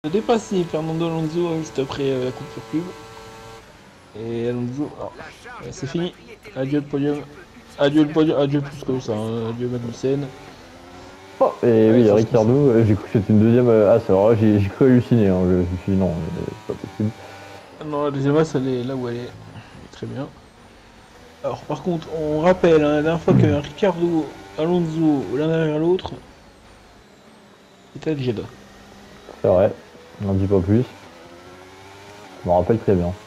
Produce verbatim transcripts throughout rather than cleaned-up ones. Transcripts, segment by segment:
Dépassé Fernando Alonso juste après euh, la coupure pub. Et Alonso, euh, c'est fini. Adieu le podium. Adieu le podium. Adieu plus que ça. Hein. Adieu Magnussen. Oh, et Ouais, oui, franchement, Ricardo, euh, j'ai cru que c'était une deuxième. Euh, ah, ça, alors là, j'ai j'ai cru halluciner. Hein. Je, je me suis dit non, euh, c'est pas possible. non, la deuxième race, elle est là où elle est. Elle est très bien. Alors, par contre, on rappelle, hein, la dernière fois que Ricardo, Alonso, l'un derrière l'autre, c'était à Jeddah. C'est vrai, n'en dis pas plus. Je me rappelle très bien.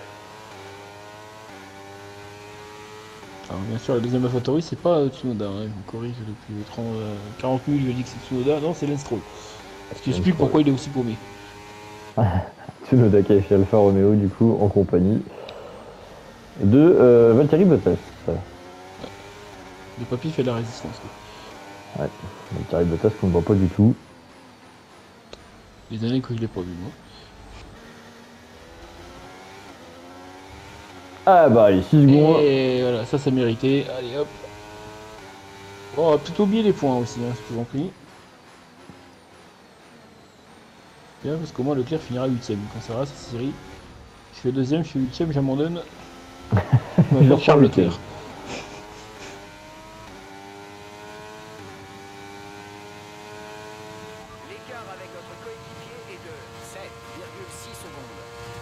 Alors, bien sûr, la deuxième AlphaTauri, c'est pas euh, Tsunoda. Hein. Je me corrige depuis trente, euh, quarante minutes, je dis que c'est Tsunoda. Non, c'est Lance Stroll. Ce qui explique pourquoi il est aussi paumé. Tsunoda qui est chez Alfa Romeo, du coup, en compagnie de euh, Valtteri Bottas. Le papy fait de la résistance. Quoi. Ouais, Valtteri Bottas qu'on ne voit pas du tout. Les années que je l'ai pas vu, moi. Ah bah allez, six secondes. Et voilà, ça, ça méritait. Allez, hop. Bon, on va peut-être oublier les points aussi, hein, si je vous en prie. Bien, parce qu'au moins Leclerc finira huitième. Quand ça va, c'est série. Je fais deuxième, je fais huitième, j'abandonne. Je m'appelle Charles Leclerc. L'écart avec votre coéquipier est de sept virgule six secondes.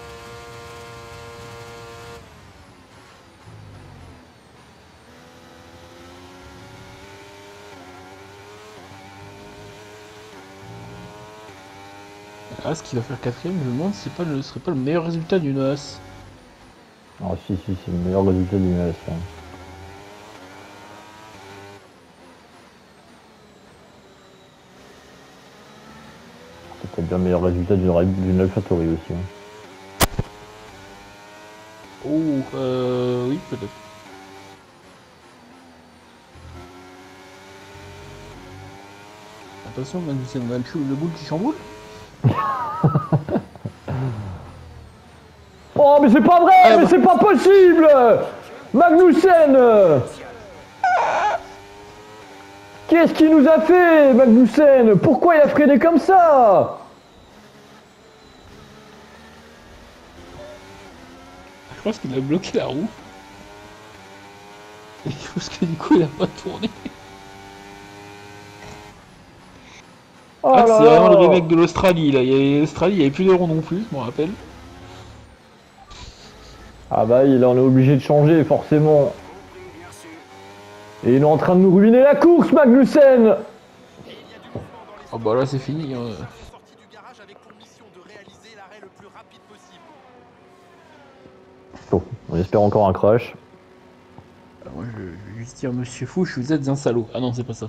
As qui va faire quatrième, je me demande si ce serait pas le meilleur résultat d'une As. Ah si, si, c'est le meilleur résultat du match. Hein. C'est peut-être bien le meilleur résultat d'une AlphaTauri aussi. Hein. Oh, euh, oui, peut-être. Attention, Magnussen, on a le, le boule qui chamboule. Oh mais c'est pas vrai, ah, mais bah... c'est pas possible, Magnussen. Qu'est-ce qu'il nous a fait, Magnussen? Pourquoi il a freiné comme ça? Je pense qu'il a bloqué la roue. Et parce que du coup il a pas tourné. Oh ah, c'est vraiment le remake de l'Australie là. L'Australie, il n'y avait plus de ronds non plus, je me rappelle. Ah bah il en est obligé de changer forcément. Et il est en train de nous ruiner la course, Magnussen. Oh bah là c'est fini. Hein. Bon, on espère encore un crash. Alors moi je vais juste dire Monsieur Fouche, vous êtes un salaud. Ah non c'est pas ça.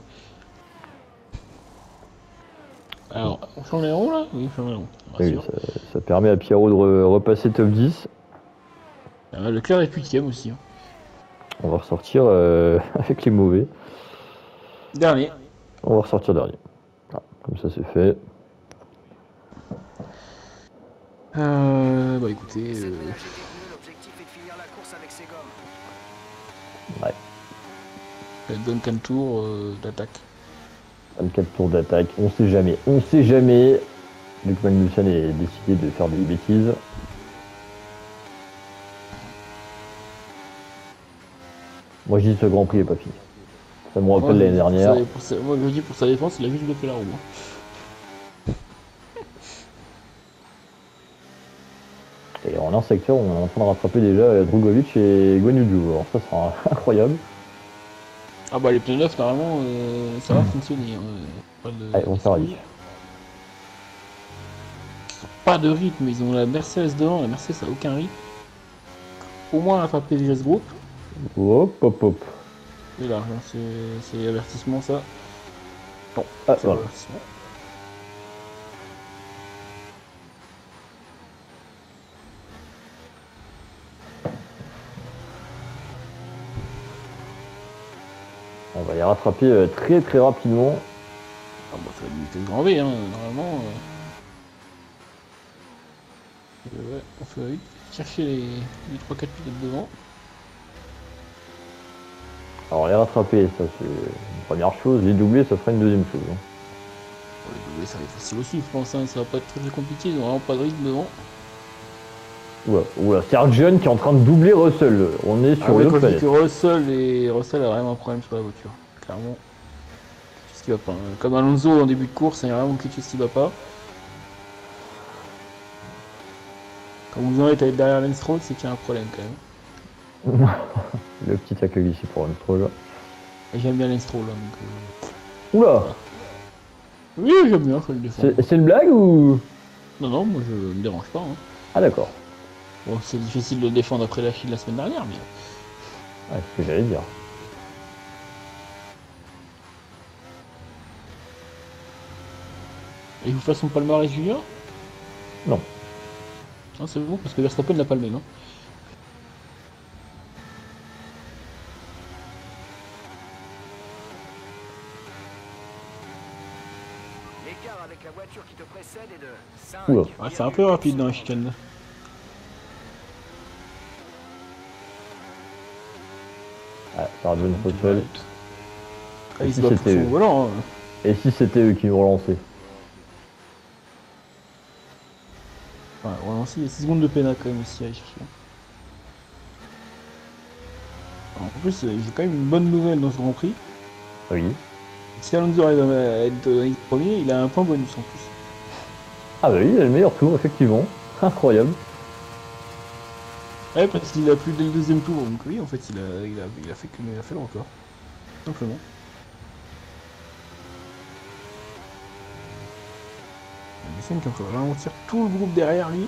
Alors, on change les ronds là? Oui, on change les ronds. Oui, ça, ça permet à Pierrot de re repasser top dix. Ah, Leclerc est huitième aussi. Hein. On va ressortir euh, avec les mauvais. Dernier. On va ressortir dernier. Ah, comme ça c'est fait. Euh, bah écoutez. Euh... Ouais. vingt-quatre tours euh, d'attaque. vingt-quatre tours d'attaque, on sait jamais. On sait jamais. Luc Magnussen est décidé de faire des bêtises. Moi je dis que ce Grand Prix est pas fini. Ça me rappelle l'année dernière. Sa, moi je dis pour sa défense, il a juste bloqué la roue. Et en un secteur, on est en train de rattraper déjà Drugovic et Guan Yu Zhou. Alors ça sera incroyable. Ah bah les pneus neufs normalement euh, ça va mmh. fonctionner. Hein. Pas de... Allez, on s'arrive. Pas de rythme, ils ont la Mercedes devant, la Mercedes a aucun rythme. Au moins la P V S Group. Hop hop hop. Et là, c'est avertissement ça. Bon, ah, voilà. avertissement. On va les rattraper euh, très très rapidement. Ah bah ça va limiter le grand V, hein, normalement. Euh... Ouais, on fait vite. Chercher les, les trois quatre pilotes devant. Alors les rattraper, ça c'est une première chose. Les doubler, ça sera une deuxième chose. Hein. Pour les doubler, ça va être facile aussi, je pense, hein. Ça va pas être très, très compliqué, ils ont vraiment pas de rythme devant. Oula, oula, Sargent qui est en train de doubler Russell. On est sur Ah ouais, le quand je dis planète. que Russell, et... Russell a vraiment un problème sur la voiture, clairement. Quelque chose qui va pas, hein. Comme Alonso en début de course, il y a vraiment quelque chose qui va pas. Quand vous en êtes à être derrière Lance Stroll, c'est qu'il y a un problème quand même. Le petit accueil ici pour un Stroll. Et j'aime bien Lance Stroll, hein, donc... Euh... Oula, Oui, j'aime bien, je le défends. c'est c'est une blague ou... Non, non, moi je me dérange pas, hein. Ah d'accord, Bon, c'est difficile de le défendre après la Chine la semaine dernière, mais... ah, c'est ce que j'allais dire. Et vous faites son palmarès junior? Non. Ah, c'est bon, parce que Verstappen l'a pas le même, hein. L'écart avec la voiture qui te précède est de cinq. Oula. Ouais, c'est un peu rapide dans la chicane. Ah, Sargent Russell. Ah, il Et se si bat pour c'était son eux volant, hein. Et si c'était eux qui nous relançaient? Ouais, relancer, il y a six secondes de pénal quand même aussi à aller chercher. Alors, en plus, euh, j'ai quand même une bonne nouvelle dans ce Grand Prix. Oui. Si Alonso arrive à être euh, premier, il a un point bonus en plus. Ah bah oui, il a le meilleur tour, effectivement. Incroyable. Ouais, parce qu'il a plus dès le deuxième tour, donc oui, en fait, il a, il a, il a, fait, que, il a fait le record. Simplement. Il qui va ralentir tout le groupe derrière lui.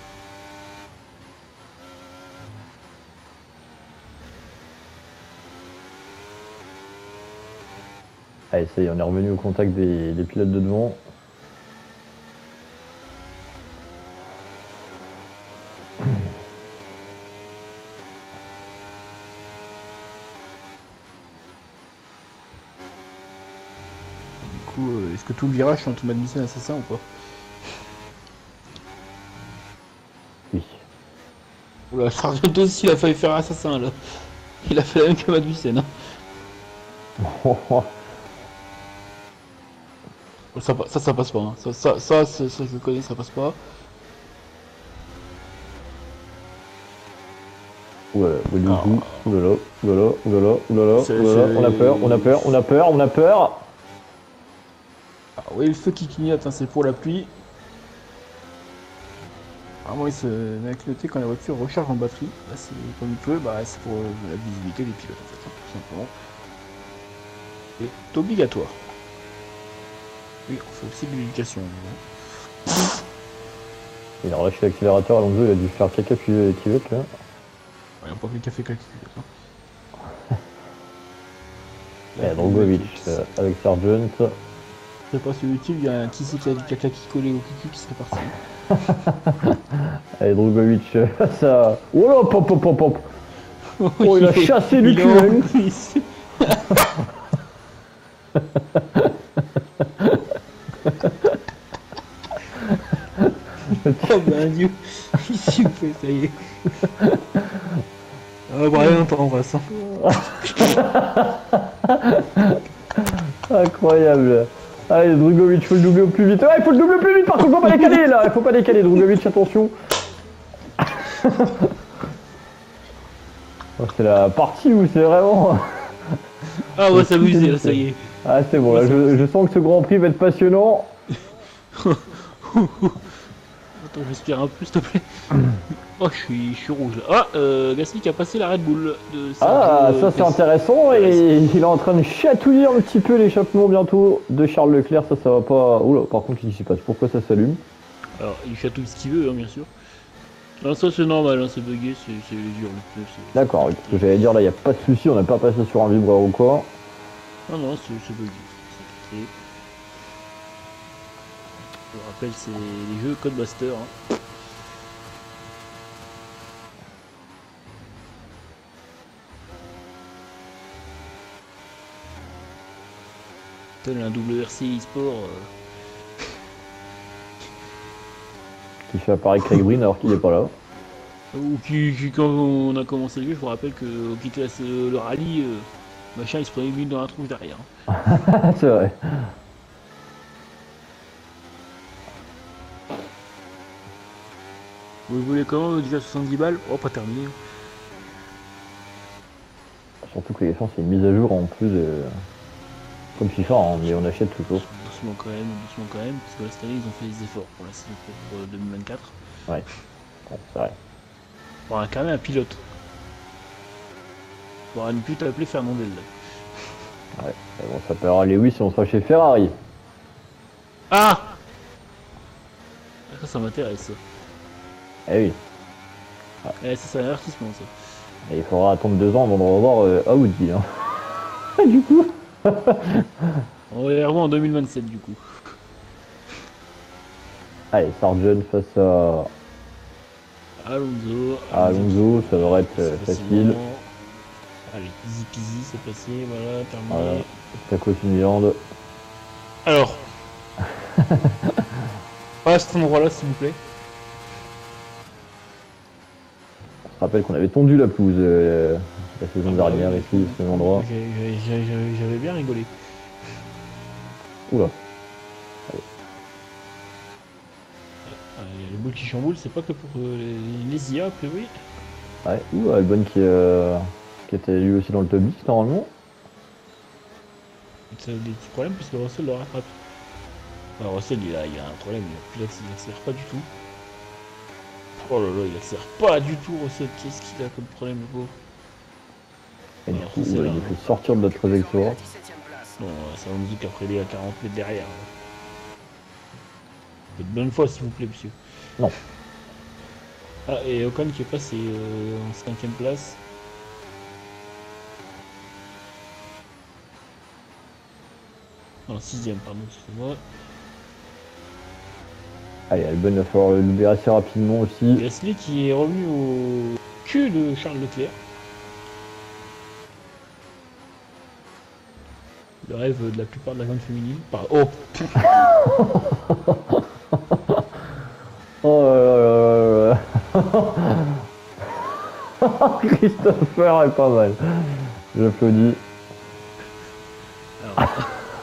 Allez, ça y est, on est revenu au contact des, des pilotes de devant. Du coup, euh, est-ce que tout le virage est en automaticien assassin ou pas? Oui. Oula, Sargent aussi, il a failli faire assassin là. Il a fait la même que Magnussen, hein. Ça, ça, ça passe pas, hein. Ça, ça, ça, ça, ça, je le connais, ça passe pas. Voilà, du coup, oulala, oulala, oulala, oulala, C'est- oulala, c'est- on a peur, on a peur, on a peur, on a peur. Ah oui, le feu qui clignote, hein, c'est pour la pluie. Vraiment, il se met à clignoter quand la voiture recharge en batterie. Là, c'est comme il pleut, bah, c'est pour euh, la visibilité des pilotes, en fait, hein, tout simplement. C'est obligatoire. Oui, on fait aussi de l'éducation. hein. Il a relâché l'accélérateur, Alonso, il a dû faire caca puis équivoque là. Ouais, on peut appeler café calcul. Hein. Et Drogovic euh, avec Sargent. Je sais pas sur YouTube, il y a un qui c'est qui a du caca qui collait au cul qui serait parti. Allez, Drogovic, euh, ça. Oh là, pop, pop, pop, pop. Oh, il a chassé du il est cul, en hein. coulisses. Oh ben Dieu, s'il vous plaît, ça y est. Ah bah rien on passe. Incroyable. Allez, Drogovic, faut le doubler au plus vite. Ah, il faut le doubler au plus vite, par contre, faut pas décaler là. Il faut pas décaler, Drogovic, attention. Oh, c'est la partie où c'est vraiment. Ah on va s'amuser là, ça y est. Ah, c'est bon, là, je, je sens que ce Grand Prix va être passionnant. Attends, j'espère un peu, s'il te plaît. Oh, je suis, je suis rouge là. Ah, euh, Gasly qui a passé la Red Bull de Ah, Sergio ça c'est Perez. intéressant et il est en train de chatouiller un petit peu l'échappement bientôt de Charles Leclerc. Ça, ça va pas. Oula, par contre, je sais pas pourquoi ça s'allume. Alors, il chatouille ce qu'il veut, hein, bien sûr. Non, ça c'est normal, hein, c'est bugué, c'est c'est dur le pneu. c'est- D'accord, oui, parce que j'allais dire là, il n'y a pas de souci, on n'a pas passé sur un vibreur ou quoi. Non, non, c'est c'est bugué. c'est compliqué. Je vous rappelle, c'est les jeux Codemaster. Hein. Tel un W R C e-sport. Euh... Qui fait apparaître Craig Breen alors qu'il n'est pas là. Ou qui, qui, quand on a commencé le jeu, je vous rappelle que au quitter la- le rallye, euh, machin il se prenait une minute dans la tronche derrière. hein. C'est vrai. Vous voulez comment déjà soixante-dix balles? Oh, pas terminé. Surtout que l'éléphant c'est une mise à jour en plus de... Comme FIFA, hein, mais on achète toujours. Doucement quand même, doucement quand même, parce que là, cette année ils ont fait des efforts pour la saison pour euh, deux mille vingt-quatre. Ouais, bon, c'est vrai. Pour incarner un pilote. On aurait pu t'appeler Fernandel. Ouais, mais bon, ça paiera Lewis si on sera chez Ferrari. Ah Ça, ça m'intéresse ça. Eh oui, Eh, ça c'est un avertissement ça. et il faudra attendre deux ans avant de revoir euh, Audi. Hein. Du coup. On va les revoir en deux mille vingt-sept du coup. Allez, Sargent face à Alonso. Alonso, ça devrait être euh, facile. Allez, easy peasy, c'est passé, voilà, terminé. Voilà, tacos une viande. Alors. Pas à cet endroit-là, s'il vous plaît. On se rappelle qu'on avait tondu la pelouse euh, la saison Ah bah dernière oui, ici, ce même endroit. J'ai- j'ai- j'ai- J'avais bien rigolé. Oula. Ah, il y a les boules qui chamboulent, c'est pas que pour euh, les, les I A, a priori. Ouais, ouh, Albon qui, euh, qui était lui aussi dans le top dix normalement. Ça a des petits problèmes puisque Russell le rattrape. Alors Russell il a, il a un problème, il, a, il accélère pas du tout. Oh là là, il accélère pas du tout Russell, qu'est-ce qu'il a comme problème le pauvre. Et du Alors, coup, c'est ouais, là, il hein. nous fait sortir de notre trajectoire. dix-septième place. Non, ça va me dire qu'après il est à quarante mètres derrière. De bonne foi s'il vous plaît monsieur. Non. Ah et Ocon qui est passé euh, en cinquième place. Non, sixième pardon, excusez-moi. Allez, Albon va falloir le louper assez rapidement aussi. Gasly qui est revenu au cul de Charles Leclerc. Le rêve de la plupart de la grande féminine. Par... Oh Oh là là là là. Christopher est pas mal. J'applaudis. Alors...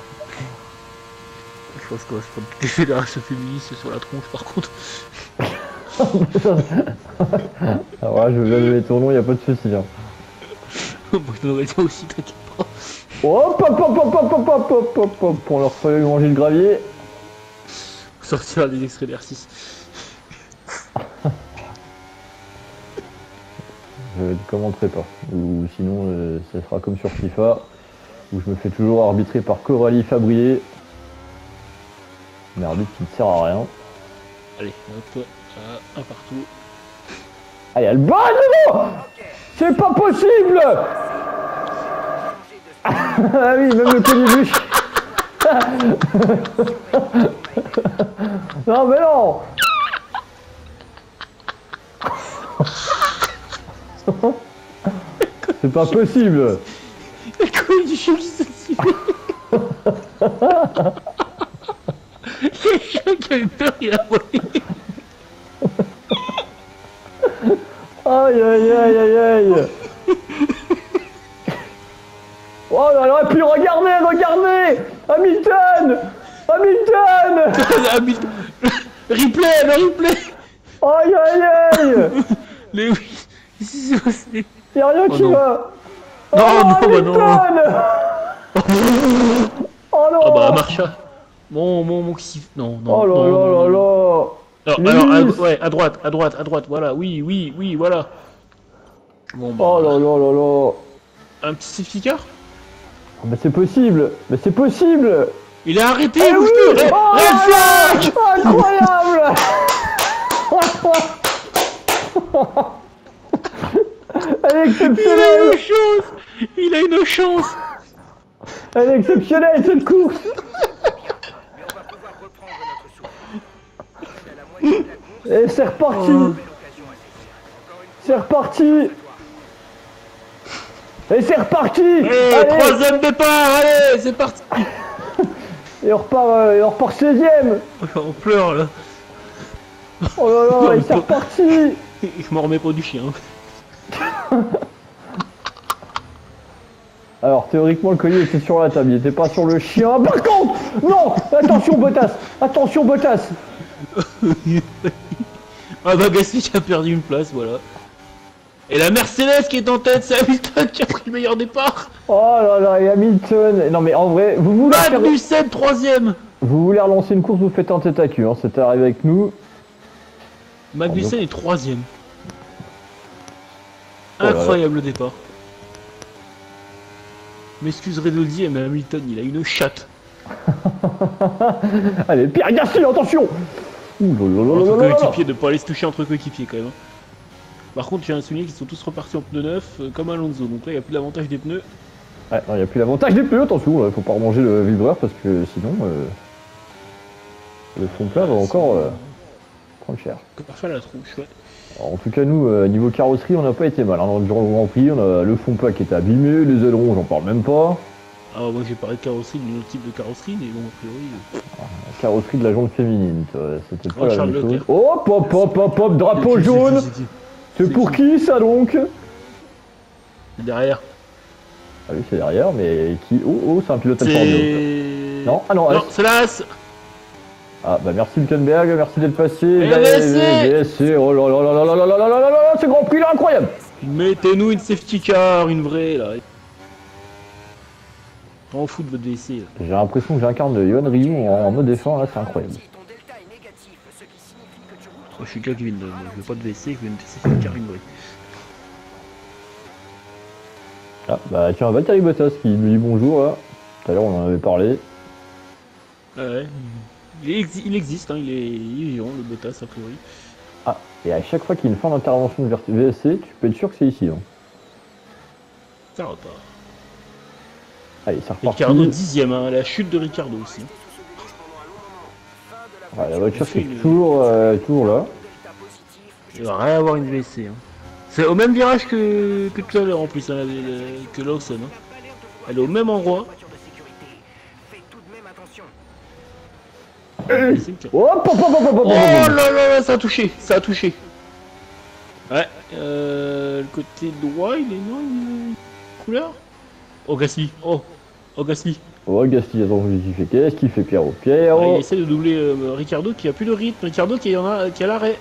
Je pense qu'on va se prendre toutes les fédérations féministes sur la tronche par contre. Alors là, je veux bien donner ton nom, y a pas de soucis. Hein. Moi je donnerais ça aussi, t'inquiète pas. Hop hop hop hop hop hop hop hop hop hop. On leur fait manger le gravier. On sortira des extraits d'R six. Je ne commenterai pas. Ou sinon, euh, ça sera comme sur FIFA, où je me fais toujours arbitrer par Coralie Fabrier. Un arbitre qui ne sert à rien. Allez, hop, euh, un partout. Allez, elle bat de nouveau. C'est pas possible. Ah oui, même le conibuche. Non mais non. C'est pas possible. La couille du chien qui s'est tiré. Le chien qui a eu peur, il a volé. Aïe aïe aïe aïe aïe. Oh là là, puis regardez, regardez. Hamilton. Hamilton. Hamilton. Replay, le replay. Aïe aïe aïe. Mais oui, qu'est-ce qui s'est passé? Y'a rien Oh qui non. va. Non, Oh non, bah non. Hamilton. Oh non. Ah bah Marcha. Mon, mon, mon kiff. Non, non. Oh là non, là non, là non. là. Alors, alors, Lewis. à, ouais, à droite, à droite, à droite, voilà, oui, oui, oui, voilà. Bon, bah, Oh là là là là. un petit safety car. Oh, mais c'est possible. Mais c'est possible. Il a arrêté, Eh oui. bouge-le. Red, Oh red là là. flag. Incroyable. Elle est Il a exceptionnelle. une chance. Il a une chance. Elle est exceptionnelle cette course. Mais on va pouvoir reprendre notre souffle. C'est à la moitié de la course. Et c'est reparti. Oh. Belle occasion à saisir. Encore une C'est reparti. Et c'est reparti. Allez, Allez. troisième départ, allez, c'est parti. Et on repart, euh, et on repart seizième. On pleure là. Oh là là, et c'est reparti. Je m'en remets pas du chien. Alors théoriquement le collier était sur la table, il était pas sur le chien. Par contre, non. Attention Bottas. Attention Bottas. Ah bah Gasly qui a perdu une place, voilà. Et la Mercedes qui est en tête, c'est Hamilton qui a pris le meilleur départ. Oh là là, et Hamilton. Non mais en vrai, vous voulez faire... Magnussen troisième. Vous voulez relancer une course, vous faites un tête à queue, hein. C'était arrivé avec nous. Magnussen est troisième. Oh là là. Incroyable le départ. M'excuserai de le dire, mais Hamilton il a une chatte. Allez, Pierre Gasly, attention. Ouh là là là Entre là là là. coéquipiers, de pas aller se toucher entre coéquipiers quand même. hein. Par contre, je tiens à souligner qu'ils sont tous repartis en pneus neufs, euh, comme Alonso. Donc là, il n'y a plus l'avantage des pneus. Ouais, il n'y a plus l'avantage des pneus, attention, là, faut pas remanger le vibreur parce que sinon euh, le fond plat va encore euh, prendre cher. Parfait la tronche, ouais. Alors, en tout cas, nous, euh, niveau carrosserie, on n'a pas été mal. Hein. Durant le Grand Prix, on a le fond plat qui était abîmé, les ailerons, j'en parle même pas. Ah, moi j'ai parlé de carrosserie, d'un autre type de carrosserie, mais bon, a priori. Euh... La carrosserie de la jante féminine, c'était pas Oh, la Charles même chose. Leclerc. Hop, hop, hop, hop, hop, drapeau C'est qui, jaune. c'est qui, C'est c'est pour qui qui ça donc? C'est derrière. Ah oui, c'est derrière, mais qui... Oh, oh, c'est un pilote Alfa Romeo. C'est. Non, ah non, Non, S. c'est la S. Ah bah merci Hülkenberg, merci d'être passé. Et Bah, le V S C. V S C, oh là là là là là là là là là là là, ce Grand Prix là, incroyable. Mettez-nous une safety car, une vraie là. On fout de votre V C là. J'ai l'impression que j'incarne Yohan Ryu en, en mode défense, là c'est incroyable. Si ton delta est négatif, ce qui signifie que tu roules trop Moi, je suis le gars qui vient de. Je veux pas de V C, je veux une safety car, une vraie. Ah bah tiens, Valtteri Bottas qui nous dit bonjour là. Tout à l'heure on en avait parlé. Ah ouais. Il, exi- il existe, hein, il est il est vivant le Bottas a priori. Ah, et à chaque fois qu'il y a une fin d'intervention de V S C, tu peux être sûr que c'est ici. Hein. Ça va pas. Allez, c'est reparti. Ricardo dixième, hein, la chute de Ricardo aussi. Ouais, la voiture qui fait est une- toujours, euh, toujours là. delta positif. Il va rien avoir une V C. Hein. C'est au même virage que, que tout à l'heure en plus, hein, la- la- que Lawson. Hein. Elle est au même endroit. Voiture de sécurité. Fais tout de même attention. C'est une car- Hop, hop, hop, hop, hop, hop, Oh hop, là hop. là là, ça a touché, ça a touché. Ouais, euh, le côté droit, il est non, il est couleur. Oh Gasly, oh, oh Gasly. Oh, Gasly, attends, qu'est-ce qu'il fait? Qu'est-ce qu'il fait, Pierrot? Ah, Pierrot. il essaie de doubler euh, Ricardo qui a plus de rythme, Ricardo qui est, en a, qui est à l'arrêt.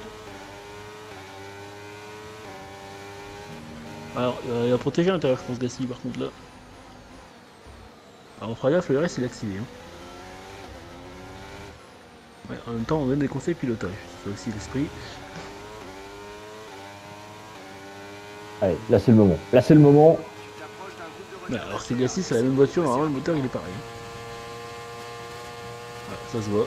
Alors, euh, il a protégé à l'intérieur, je pense, Gasly par contre là. Alors, on fera gaffe, le reste il est activé. Hein. Ouais, en même temps, on donne des conseils pilotage, c'est aussi l'esprit. Allez, là c'est le moment. Là c'est le moment. Tu t'approches d'un groupe de Ouais, alors, c'est Gasly, c'est la même voiture, normalement le moteur il est pareil. Ouais, ça se voit.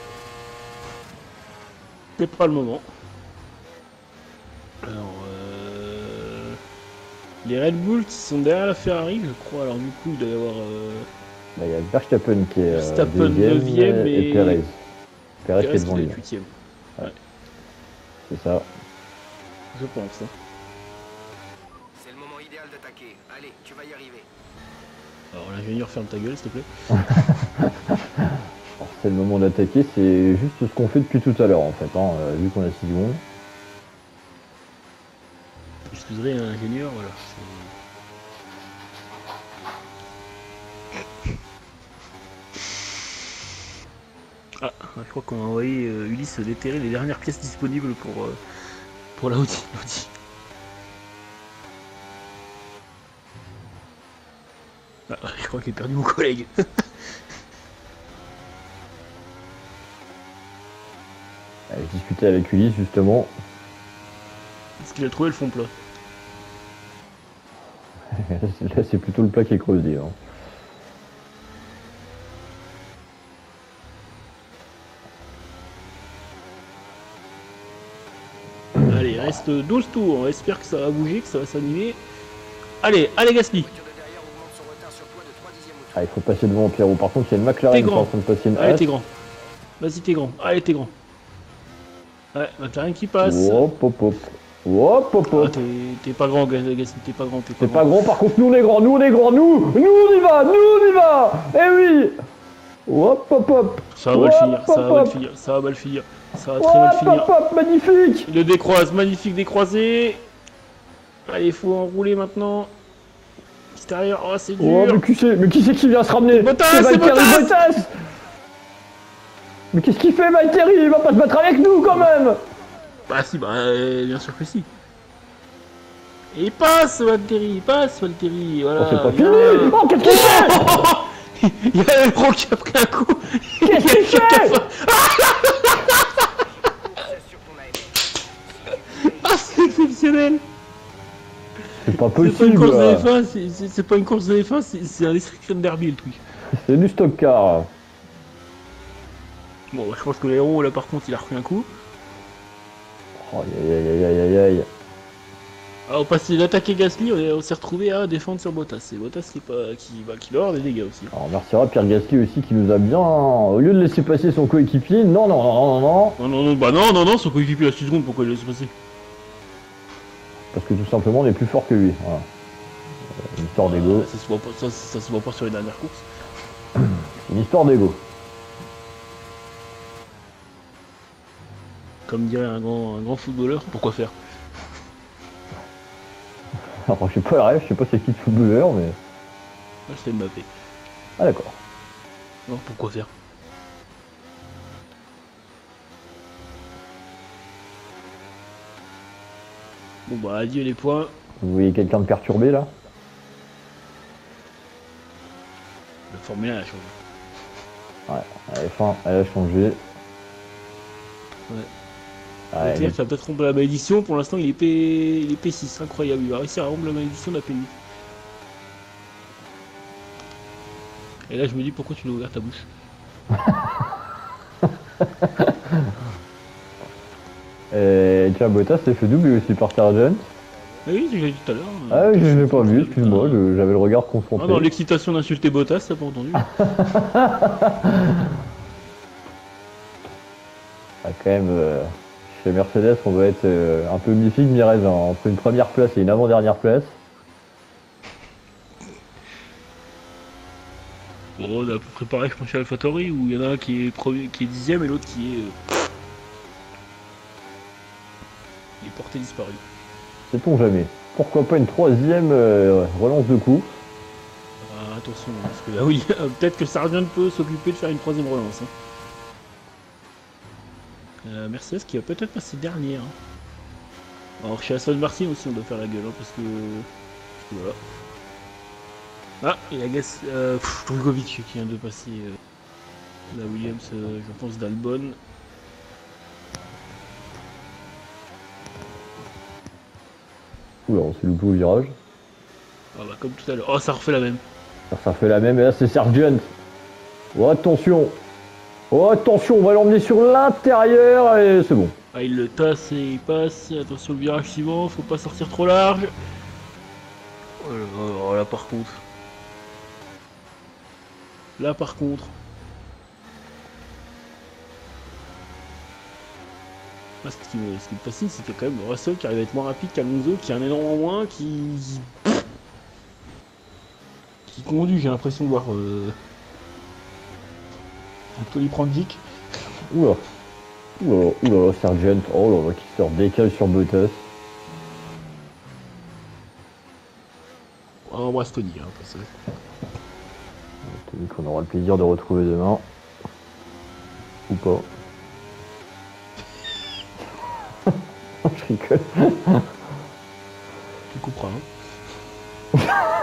C'est pas le moment. Alors, euh... les Red Bull qui sont derrière la Ferrari, je crois. Alors, du coup, il doit y avoir. Euh... Là, il y a Verstappen qui est euh, Verstappen deuxième, neuvième et, et- Perez. Perez qui est Perez qui devant doit lui. être huitième, C'est ça. je pense. Hein. C'est le moment idéal d'attaquer. Allez, tu vas y arriver. Alors, l'ingénieur, ferme ta gueule, s'il te plaît. Alors, c'est le moment d'attaquer, c'est juste ce qu'on fait depuis tout à l'heure en fait, hein, euh, vu qu'on a six secondes. Excuserai l'ingénieur, voilà. c'est- Ah, je crois qu'on a envoyé euh, Ulysse déterrer les dernières pièces disponibles pour, euh, pour la Audi. l'Audi. Ah, je crois qu'il a perdu mon collègue. Allez, discuter avec Ulysse justement. Est-ce qu'il a trouvé le fond plat? Là c'est plutôt le plat qui est creusé. Hein. Allez, il reste douze tours. On espère que ça va bouger, que ça va s'animer. Allez, allez Gasly. La voiture de derrière augmente son retard sur toi de trois dixièmes au tour. Ah, il faut passer devant Pierrot. Par contre, il y a une McLaren T'es qui est grand. en train de passer une Allez, Haas. t'es grand. Vas-y, t'es grand. Allez, t'es grand. Ouais, McLaren qui passe. Hop, hop, hop. Hop, hop, Ah, hop. t'es t'es pas grand, Gas- Gasly, t'es pas grand, t'es pas C'est pas grand. grand, par contre, nous on est grand, nous on est grand, nous Nous on y va, nous on y va. Eh oui. Hop, hop, hop. Ça va mal Hop, finir, ça va hop, mal hop. finir, ça va mal finir, ça va très mal Hop, finir. hop, hop, magnifique. Il le décroise, magnifique décroisé. Allez, il faut enrouler maintenant. Extérieur, oh c'est Oh, dur. mais qui c'est Mais qui c'est qui vient se ramener? Bottas, C'est c'est Valtteri Bottas. Bottas. Mais qu'est-ce qu'il fait, Valtteri? Il va pas se battre avec nous quand même. Bah si, bah euh, bien sûr que si. Et il passe Valtteri, il passe Valtteri, voilà. Oh, c'est pas bien. fini. Oh, qu'est-ce qu'il fait? Il y a le gros qui a pris un coup. Qu'est-ce qu'il fait? Fonce sur ton A M. Ah, c'est exceptionnel. C'est pas C'est pas une possible. course de F un, c'est- c'est c'est pas une course de F un, c'est c'est un District Derby le truc. C'est du stock car. Bon, bah, je pense que l'héros là par contre il a repris un coup. Oh, aïe aïe aïe aïe aïe aïe. Ah, on passe d'attaquer Gasly, on, est- on s'est retrouvé à défendre sur Bottas. C'est Bottas qui, est pas, qui, bah, qui va avoir des dégâts aussi. Alors, on remerciera Pierre Gasly aussi qui nous a bien. Au lieu de laisser passer son coéquipier, non, non, non, non, non. Non, non, non, bah non, non, non, son coéquipier a six secondes, pourquoi il laisse passer? Parce que tout simplement on est plus fort que lui. Voilà. Euh, Une histoire d'ego. Euh, ça, se voit pas, ça, ça se voit pas sur les dernières courses. Une histoire d'ego. Comme dirait un grand, un grand footballeur, pourquoi faire? Alors je sais pas la rêve, je sais pas c'est qui le footballeur, mais. Ah, c'est Mbappé. Ah d'accord. Non, pourquoi faire? Bon bah adieu les points. Vous voyez quelqu'un de perturbé là? Le Formule un a changé. Ouais, la F un, elle a changé. Ouais. Ouais, Leclerc qui va peut-être rompre la malédiction, pour l'instant il est P... il est P six, incroyable, il va réussir à rompre la malédiction de la P huit. Et là je me dis pourquoi tu l'as ouvert ta bouche. Et tiens, Bottas s'est fait doubler aussi par Sargent. Ah oui, je l'ai dit tout à l'heure. Ah oui, je l'ai pas vu, excuse-moi, je- j'avais le regard concentré. Ah, dans l'excitation d'insulter Bottas, t'as pas entendu? Ah, quand même, euh, chez Mercedes, on va être euh, un peu mi-figue, mi-raisin. Entre une première place et une avant-dernière place. Bon, on a à peu près pareil, je pense, chez AlphaTauri, où il y en a un qui est, premier, qui est dixième et l'autre qui est... Euh... Il est porté disparu. Sait-on jamais. Pourquoi pas une troisième euh, relance de coup? Ah, attention, parce que là oui, peut-être que Sargent peut s'occuper de faire une troisième relance. Hein. Euh, Mercedes qui va peut-être passer dernière. Hein. Alors chez Aston Martin aussi on doit faire la gueule, hein, parce que... parce que voilà. Ah, il y a Gas... Euh, pff, Drugovic qui vient de passer euh, la Williams, euh, je pense, d'Albon. Oula, on s'est loupé au virage. Ah bah comme tout à l'heure. Oh, ça refait la même. Ça, ça fait la même, et là c'est Sargent. Oh attention. Oh attention, on va l'emmener sur l'intérieur et c'est bon. Ah, il le tasse et il passe. Attention, le virage suivant, faut pas sortir trop large. Oh là, oh, là par contre. Là par contre. Là, ce, qui me, ce qui me fascine, c'est qu'il y a quand même Russell qui arrive à être moins rapide qu'Alonso, qui a un élan en moins, qui. qui conduit, j'ai l'impression de voir. Euh... un Toliprandjic. Oula. Oula, oula, Sargent. Oh là là, qui sort décale sur Bottas. On embrasse Tony, hein, parce que... Tony qu'on aura le plaisir de retrouver demain. Ou pas. Je rigole. Tu comprends, hein.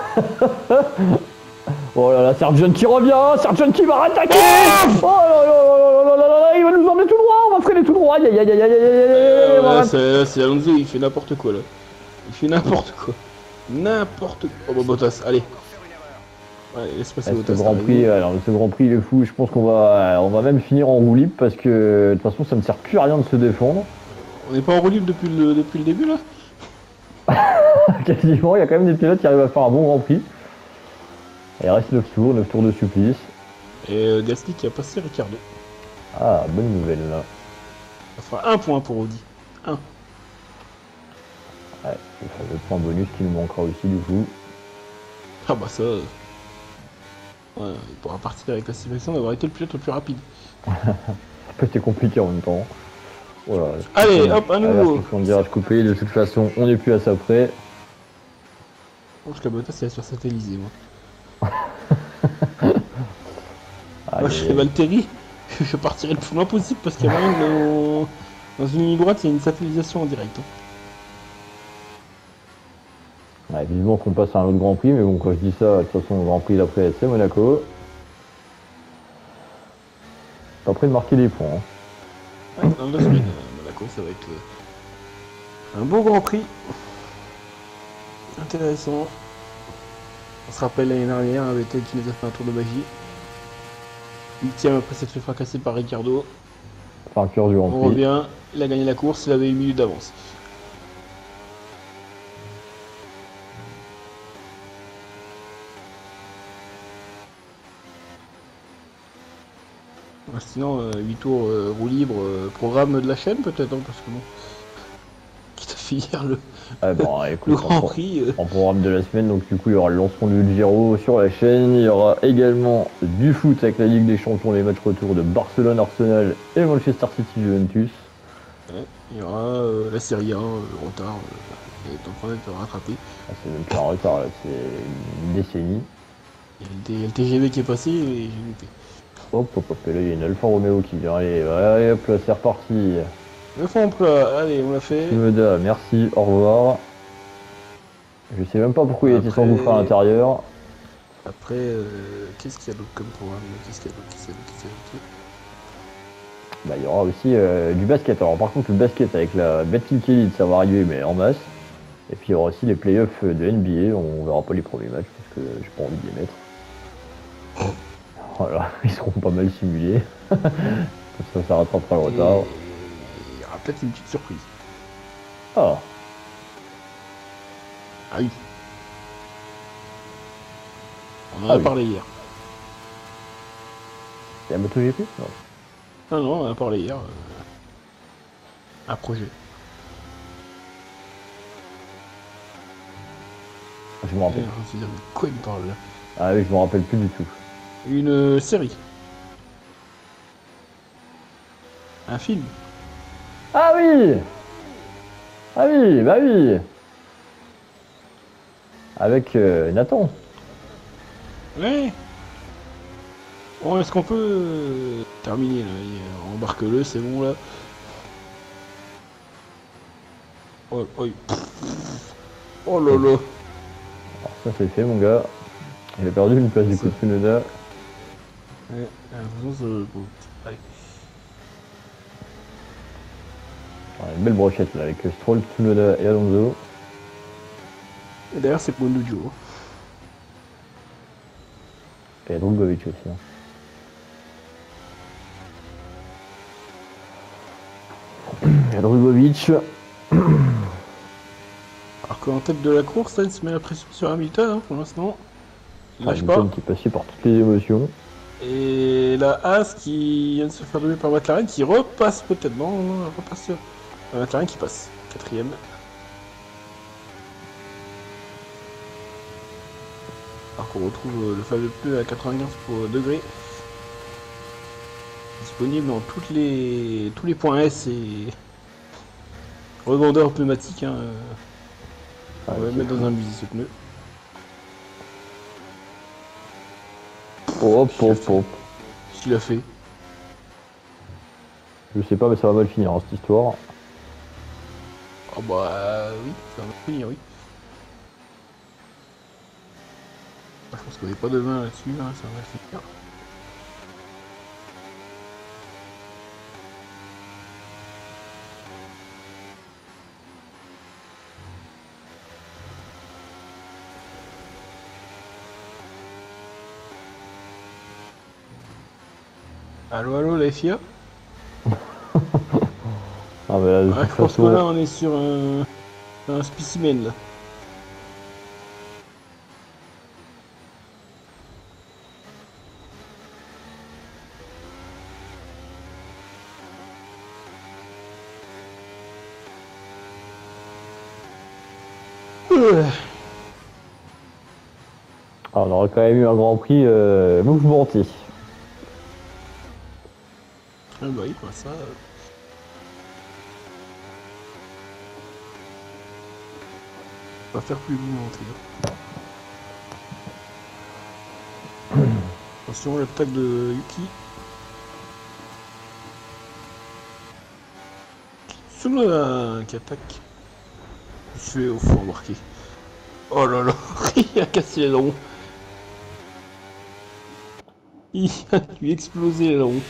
Oh là là, Sargent qui revient, Sargent qui va rattaquer. Oh là là là là là là là, il va nous emmener tout droit, on va freiner tout droit. Aïe aïe aïe aïe aïe aïe aïe. Euh, Voilà. ouais, c'est c'est Alonso, il fait n'importe quoi là. Il fait n'importe quoi. N'importe quoi. Oh bah Bottas, allez. Ouais, laisse passer Ah, Bottas. ce Grand t'as Prix, raison. alors ce Grand Prix il est fou. Je pense qu'on va, on va même finir en roue libre parce que de toute façon ça ne sert plus à rien de se défendre. On n'est pas en roue libre depuis le, depuis le début là. Quasiment, il y a quand même des pilotes qui arrivent à faire un bon Grand Prix. Il reste neuf tours, neuf tours de supplice. Et euh, Gasly qui a passé Ricardo. Ah, bonne nouvelle là. Ça fera un point pour Audi. Un. Ouais, le fameux point bonus qui nous manquera aussi du coup. Ah bah ça. euh, Ouais, il pourra partir avec la classification d'avoir été le pilote le plus rapide. Ça peut être compliqué en même temps. Voilà. Allez, hop, à nouveau. On virage coupé, de toute façon on n'est plus à ça près. Je pense que la Bottas il va se faire satelliser moi. Ah, Moi je serais Valtteri, je partirais le plus loin possible parce qu'il y a moyen de... Dans une ligne droite, il y a une satellisation en direct. Hein. Ouais, vivement qu'on passe à un autre Grand Prix, mais bon, quand je dis ça, de toute façon, le Grand Prix d'après, c'est Monaco. Pas prêt de marquer des points. Hein. Ouais, dans deux semaines, euh, Monaco, ça va être euh, un beau Grand Prix. Intéressant. On se rappelle l'année dernière, avec Vettel qui nous a fait un tour de magie. Huitième après s'être fait fracasser par Ricardo. Vainqueur du Grand On Prix. revient, il a gagné la course, il avait une minute d'avance. Sinon, euh, huit tours euh, roue libre, euh, programme de la chaîne peut-être, hein, parce que bon. Quitte à finir le, Ah bon, écoute, le Grand en, Prix. Euh... en programme de la semaine, donc du coup, il y aura le lancement du Giro sur la chaîne. Il y aura également du foot avec la Ligue des Champions, les matchs retour de Barcelone, Arsenal et Manchester City, Juventus. Ouais, il y aura euh, la Serie A, euh, le retard, euh, qui est en train d'être rattrapé. Ah, c'est même plus un retard, là, c'est une décennie. Il y a le, T- le T G V qui est passé et j'ai loupé. Hop, hop, hop, et là, il y a une Alfa Romeo qui vient. Allez, allez hop, là, c'est reparti. Le fond plat, allez, on l'a fait. Tsunoda, merci, au revoir. Je sais même pas pourquoi il était sans Après- bouffe à l'intérieur. Après, euh, qu'est-ce qu'il y a d'autre comme programme? Qu'est-ce qu'il y a d'autre? Qu'est-ce qu'il y a d'autre? Qu'est-ce qu'il y a d'autre Bah, il y aura aussi euh, du basket. Alors, par contre, le basket avec la Betclic Elite, ça va arriver, mais en masse. Et puis, il y aura aussi les playoffs de N B A. On verra pas les premiers matchs parce que j'ai pas envie de les mettre. Voilà, ils seront pas mal simulés. Comme ça, ça rattrapera le retard. Et il y aura peut-être une petite surprise. Ah, Ah oui. On en Ah a oui. parlé hier. c'est la MotoGP? Non. Non, non, on en a parlé hier. euh, Un projet. Je me Et rappelle. on se dit, mais quoi il me parle là? Ah oui, je me rappelle plus du tout. Une euh, série. Un film. Ah oui! Ah oui, bah oui! Avec euh, Nathan. Ouais. Bon, est-ce qu'on peut euh, terminer là? Et, euh, Embarque-le, c'est bon là. Oh, oh, oh là là. Alors, ça c'est fait, mon gars. Il a perdu une place du Ça. coup de Tsunoda. Ouais, attention, ça... bon, allez. Ouais, une belle brochette là, avec Stroll, Tsunoda et Alonso. Et derrière, c'est Bondujo. Et Drugovic aussi. Hein. Et Drugovic. Alors qu'en tête de la course, là, il se met la pression sur Hamilton hein, pour l'instant. Il lâche pas. Hamilton qui est passé par toutes les émotions. Et la Haas qui vient de se faire doubler par McLaren qui repasse peut-être. Non, non, elle repasse sur. La McLaren qui passe. Quatrième. Alors qu'on retrouve euh, le fameux pneu à quatre-vingt-quinze degrés. Disponible dans toutes les tous les points S et revendeurs pneumatiques. Hein. Ah, On va le c'est mettre fou. dans un busy ce pneu. Hop, hop, hop. Ce qu'il a fait. Je sais pas, mais ça va mal finir hein, cette histoire. Ah bah euh, oui, ça va finir, oui. Je pense qu'on n'est pas de main là-dessus, hein, ça va finir. Allo, allo, la F I A. Ah, bah là, de Ouais, toute je pense que façon, là, on est sur un, un spécimen, là. Euh, ah, on aurait quand même eu un Grand Prix euh, mouvementé. Ah bah oui, bah ça... euh. On va faire plus mouvementé. Hein. Attention, l'attaque de Yuki. Celui-là qui attaque. Je suis au fond embarqué. Oh là là, il a cassé l'aileron. Il a lui explosé l'aileron.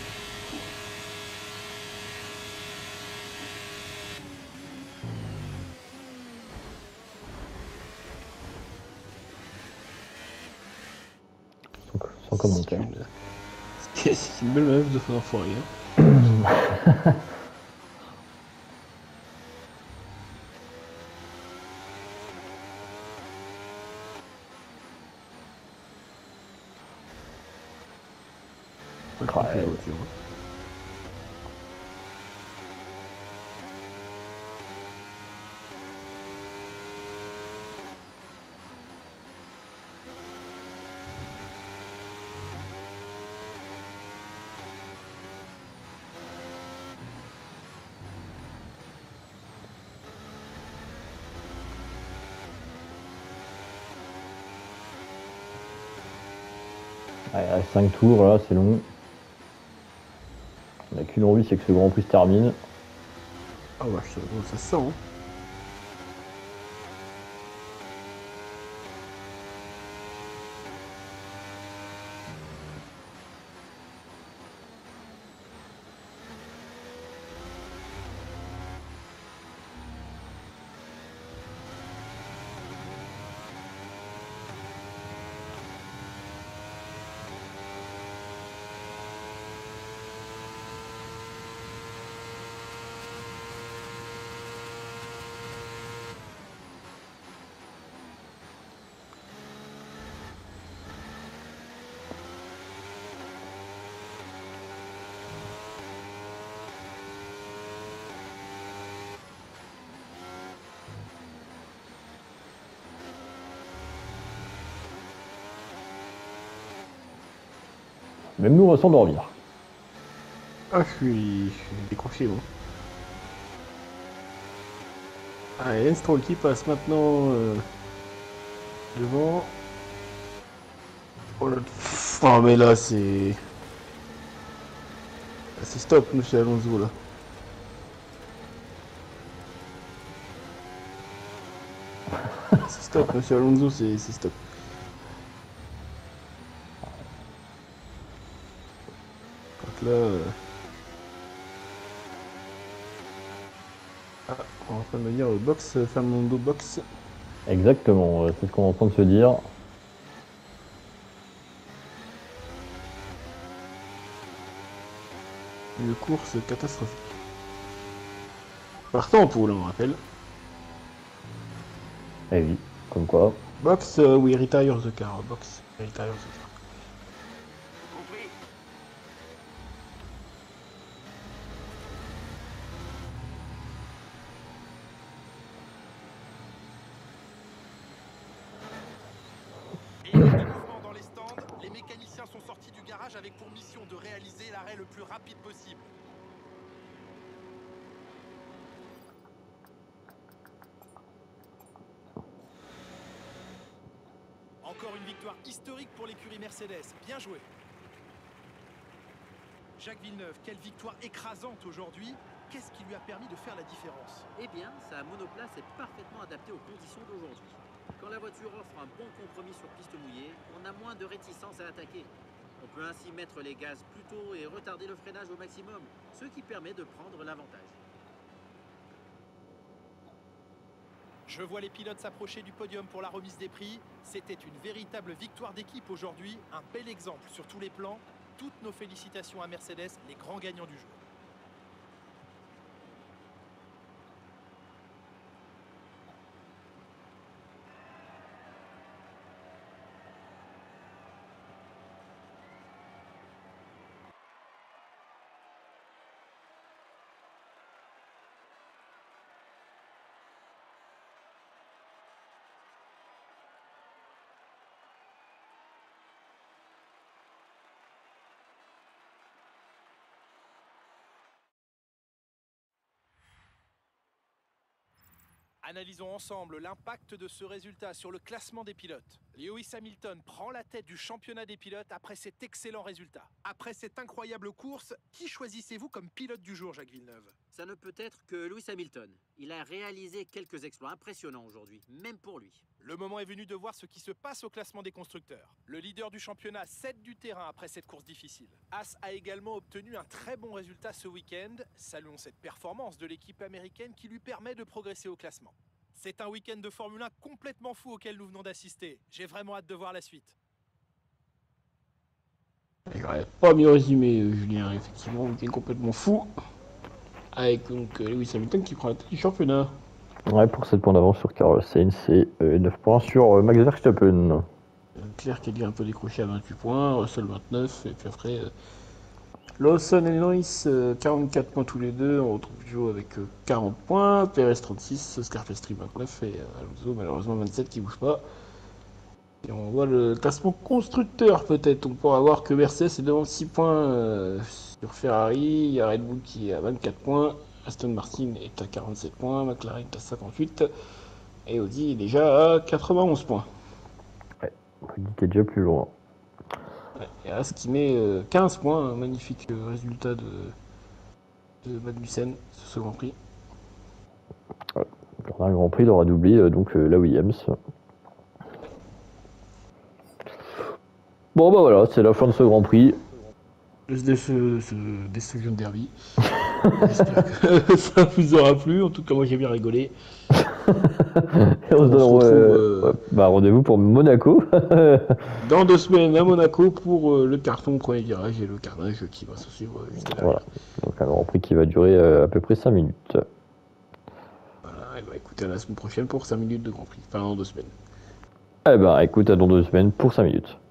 Sans, sans commentaire. C'est une, c'est une belle meuf de l'enfoiré. Hein. Ouais. La voiture, hein. Ouais, à cinq tours, là, c'est long. On n'a qu'une envie, c'est que ce Grand Prix se termine. Ah ouais, ça, ça se sent. Hein. Même nous, on va s'endormir. Ah, je suis, je suis décroché, moi. Ah, et Stroll qui passe maintenant euh, devant. Oh là, pff, ah, mais là, c'est. Ah, c'est stop, monsieur Alonso, là. C'est stop, monsieur Alonso, c'est c'est stop. Donc là. euh, Ah, on est en train de me dire euh, box, euh, Fernando box. Exactement, euh, c'est ce qu'on est en train de se dire. Une course catastrophique. Partant pour le, on rappelle. Eh oui, comme quoi. Box, euh, oui, retire the car. Box, retire the car. Compris. Et il y a du mouvement dans les stands. Les mécaniciens sont sortis du garage avec pour mission de réaliser l'arrêt le plus rapide possible. Encore une victoire historique pour l'écurie Mercedes. Bien joué. Jacques Villeneuve, quelle victoire écrasante aujourd'hui. Qu'est-ce qui lui a permis de faire la différence? Eh bien, sa monoplace est parfaitement adaptée aux conditions d'aujourd'hui. Quand la voiture offre un bon compromis sur piste mouillée, on a moins de réticence à attaquer. On peut ainsi mettre les gaz plus tôt et retarder le freinage au maximum, ce qui permet de prendre l'avantage. Je vois les pilotes s'approcher du podium pour la remise des prix. C'était une véritable victoire d'équipe aujourd'hui, un bel exemple sur tous les plans. Toutes nos félicitations à Mercedes, les grands gagnants du jour. Analysons ensemble l'impact de ce résultat sur le classement des pilotes. Lewis Hamilton prend la tête du championnat des pilotes après cet excellent résultat. Après cette incroyable course, qui choisissez-vous comme pilote du jour, Jacques Villeneuve? Ça ne peut être que Lewis Hamilton. Il a réalisé quelques exploits impressionnants aujourd'hui, même pour lui. Le moment est venu de voir ce qui se passe au classement des constructeurs. Le leader du championnat cède du terrain après cette course difficile. Haas a également obtenu un très bon résultat ce week-end. Saluons cette performance de l'équipe américaine qui lui permet de progresser au classement. C'est un week-end de Formule un complètement fou auquel nous venons d'assister. J'ai vraiment hâte de voir la suite. Il n'aurait pas mieux résumé, euh, Julien. Effectivement, un week-end complètement fou. Avec donc euh, Lewis Hamilton qui prend la tête du championnat. Ouais, pour sept points d'avance sur Carlos Sainz et euh, neuf points sur euh, Max Verstappen. Claire qui est un peu décroché à vingt-huit points, Russell vingt-neuf, et puis après euh, Lawson et Norris euh, quarante-quatre points tous les deux, on retrouve Joe avec euh, quarante points, Perez trente-six, Scarpestri vingt-neuf et euh, Alonso malheureusement vingt-sept qui bouge pas. Et on voit le classement constructeur peut-être, on pourra voir que Mercedes est devant six points euh, sur Ferrari, il y a Red Bull qui est à vingt-quatre points, Aston Martin est à quarante-sept points, McLaren est à cinquante-huit et Audi est déjà à quatre-vingt-onze points. Audi qui est déjà plus loin. Ouais, et As qui met euh, quinze points, un magnifique euh, résultat de, de Magnussen sur ce Grand Prix. Ouais. On a un Grand Prix, il aura doublé euh, donc euh, la Williams. Bon bah voilà, c'est la fin de ce Grand Prix. De ce, ce Destruction Derby. J'espère que ça vous aura plu. En tout cas, moi j'ai bien rigolé. Et on, On se donne se retrouve, euh, euh, ouais, bah, rendez-vous pour Monaco. Dans deux semaines à Monaco pour euh, le carton premier virage et le carnage qui va se suivre juste derrière. Voilà. Donc un Grand Prix qui va durer euh, à peu près cinq minutes. Voilà, et bah écoutez, à la semaine prochaine pour cinq minutes de Grand Prix. Enfin, dans deux semaines. Eh ben écoute, à dans deux semaines pour cinq minutes.